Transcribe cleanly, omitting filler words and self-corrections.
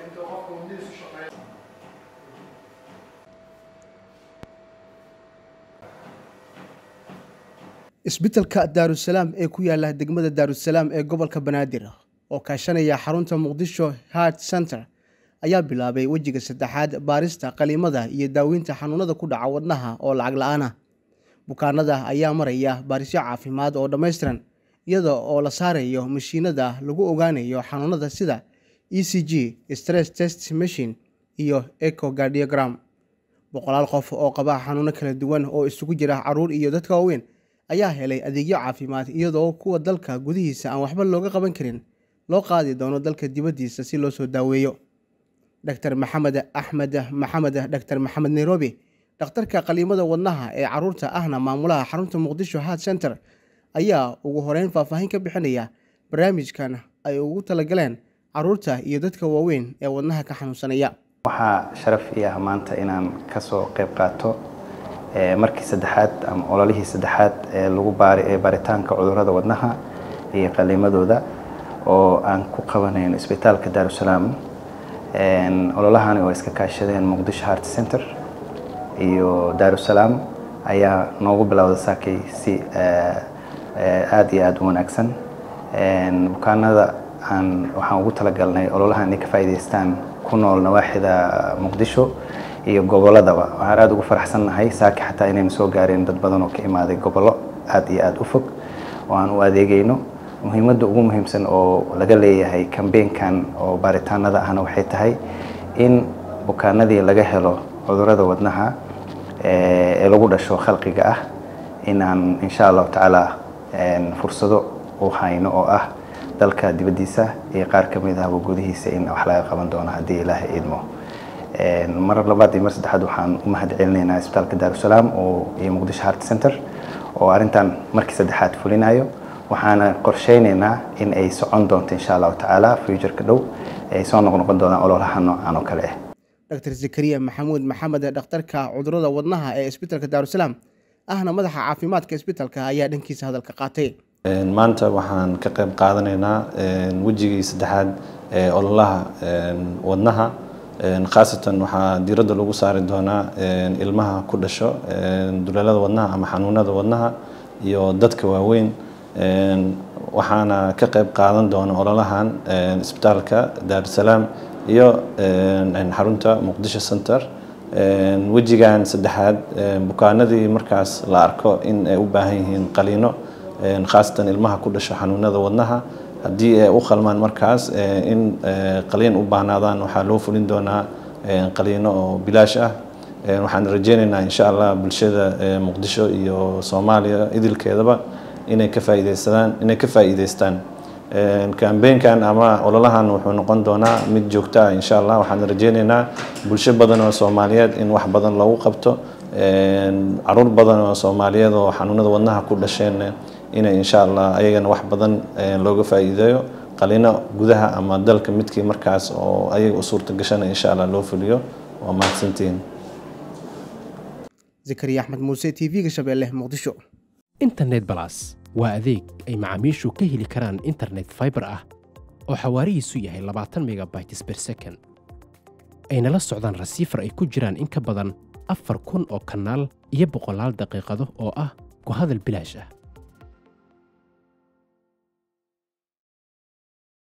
isbitaalka Daarusalaam ee ku yaala degmada Daarusalaam ee gobolka Banaadir oo kaashanaya xarunta Muqdisho Heart Center ayaa bilaabay wajiga saddexaad baarista qaliimada iyo daaweynta xanuunada ku dhaca wadnaha oo lacag la'aan ah. Bukaanada ayaa maraya baarisyo caafimaad oo dhameystiran iyada oo la saarayo mashiinada lagu ogaanayo xanuunada sida ECG, stress test machine iyo echocardiogram. Boqolaal qof oo qaba xanuuno kala duwan oo isugu jira caruur iyo dadka waaweyn ayaa helay adeegyo caafimaad iyadoo kuwa dalka gudihiisa aan waxba looga qaban karin loo qaadi doono dalka dibadiisa si loo soo daaweeyo. Dr. Maxamed Nairobi, dhakhtarka qaliimada wadnaha ee caruurta ahna maamulaha xarunta Muqdisho Heart Center ayaa ugu horeyn faahfaahin ka bixinaya barnaamijkan ay ugu talagaleen caruurta iyo dadka waaweyn ee wadnaha ka xanuunsanaya. waxaa sharaf ii ah maanta inaan ka soo qayb qaato markii saddexaad ama ololihii saddexaad ee lagu baaritaanka cudurrada wadnaha iyo qaliimadooda oo aan ku qabanayno isbitaalka Daarusalaam. ololahani oo iska kaashadeen Muqdisho Heart Center iyo Daarusalaam ayaa noogu bilowday saakay si aad iyo aad u wanaagsan. bukaanada waxaan ugu talagalnay ololahan inay ka faa'iideystaan ku nool nawaaxida Muqdisho iyo goboladaba. waxaan aad ugu faraxsanahay saaki xataa inay soo gaareen dad badan oo ka imaaday gobollo aad iyo aad u fog oo aan u adeegayno. muhiimadda ugu muhiimsan oo laga leeyahay campaign-kan oo baaritaanada ahna waxay tahay in bukaanadii laga helo cudurrada wadnaha ee lagu dhasho khalqiga ah inaan insha Allah taala fursado u hayno oo ah dalka dibadiisa iyo qaar ka mid ah gudihiisa in wax laga qaban doono haddii Ilaahay idmo. mar labaad iyo mar saddexaad waxaan u mahadcelinaynaa isbitaalka Daarusalaam iyo Muqdisho Heart Center oo arintan markii saddexaad fulinayo. waxaana qorsheynaynaa in ay socon doonto insha Allah taala future-ka dhow ay soo noqon doonaan ololaha noocan oo kale ah. Dr. Zakariya Maxamuud Maxamed, dhakhtarka cudurrada wadnaha ee isbitaalka Daarusalaam ahna madaxa caafimaadka isbitaalka ayaa dhankiisa hadalka qaatay. maanta waxaan ka qayb qaadanaynaa wajigii saddexaad ee ololaha wadnaha. khaasatan waxaa diiradda lagu saari doonaa ilmaha ku dhasho duleelada wadnaha ama xanuunada wadnaha iyo dadka waaweyn. waxaana ka qayb qaadan doona ololahan isbitaalka Daarusalaam iyo xarunta Muqdisho Center. wajigan saddexaad bukaanadii markaas la arko in ay u baahan yihiin qaliino khaasatan ilmaha ku dhasho xanuunada wadnaha haddii ay u qalmaan markaas in qaliin u baahnaadaan waxaa loo fulin doonaa qaliino oo bilaash ah. waxaan rajeynaynaa insha Allah bulshada Muqdisho iyo Soomaaliya idilkeedaba inay ka faa'iideystaan campaign-kan ama ololahan wuxuu noqon doonaa mid joogto ah insha Allah. waxaan rajeynaynaa bulsho badan oo Soomaaliyeed in wax badan lagu qabto. caruur badan oo Soomaaliyeed oo xanuunada wadnaha ku dhasheen inay insha Allah ayagana wax badan looga faa'iideeyo qaliino gudaha ama dalka midkii markaas oo ayaga u suurta gashana insha Allah loo fuliyo. waa mahadsantiin. Zakariya Axmed Muuse, TV-ga Shabeelle, Muqdisho. internet plus waa adeeg ay macaamiishu ka heli karaan internet fiber ah oo xawaarihiisu yahay 20 megabytes per second. ayna la socdaan rasiifar ay ku jiraan in ka badan 4,000 oo kanaal iyo boqolaal daqiiqado oo ah ku hadal bilaash ah.